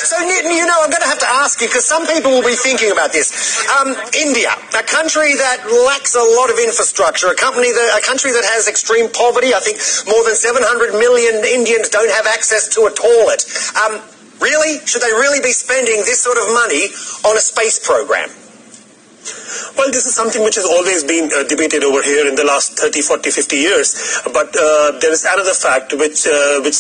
So, you know, I'm going to have to ask you, because some people will be thinking about this. India, a country that lacks a lot of infrastructure, a country that has extreme poverty. I think more than 700 million Indians don't have access to a toilet. Really? Should they really be spending this sort of money on a space program? Well, this is something which has always been debated over here in the last 30, 40, 50 years. But there is another fact which